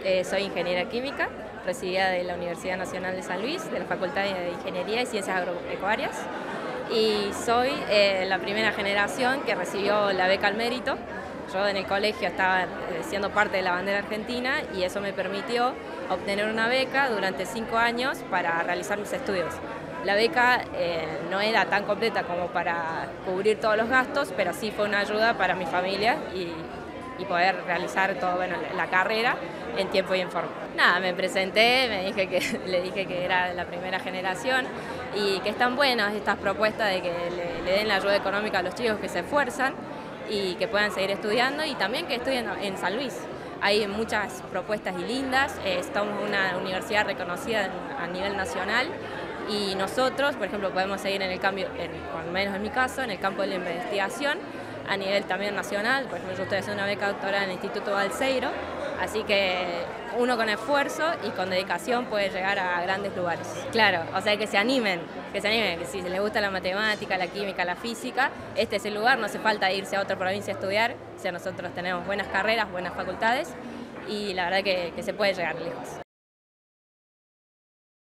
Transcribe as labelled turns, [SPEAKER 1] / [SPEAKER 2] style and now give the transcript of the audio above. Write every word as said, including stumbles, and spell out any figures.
[SPEAKER 1] eh, soy ingeniera química, recibida de la Universidad Nacional de San Luis, de la Facultad de Ingeniería y Ciencias Agropecuarias, y soy eh, la primera generación que recibió la beca al mérito. Yo en el colegio estaba eh, siendo parte de la bandera argentina y eso me permitió obtener una beca durante cinco años para realizar mis estudios. La beca eh, no era tan completa como para cubrir todos los gastos, pero sí fue una ayuda para mi familia y, y poder realizar todo, bueno, la carrera en tiempo y en forma. Nada, me presenté, me dije que, le dije que era la primera generación y que están buenas estas propuestas de que le, le den la ayuda económica a los chicos que se esfuerzan y que puedan seguir estudiando y también que estudien en San Luis. Hay muchas propuestas y lindas, eh, estamos en una universidad reconocida a nivel nacional y nosotros, por ejemplo, podemos seguir en el cambio, en, al menos en mi caso, en el campo de la investigación a nivel también nacional. Por ejemplo, yo estoy haciendo una beca doctoral en el Instituto Balseiro, así que uno con esfuerzo y con dedicación puede llegar a grandes lugares. Claro, o sea, que se animen, que se animen, que si les gusta la matemática, la química, la física, este es el lugar, no hace falta irse a otra provincia a estudiar, o sea, nosotros tenemos buenas carreras, buenas facultades y la verdad que, que se puede llegar lejos.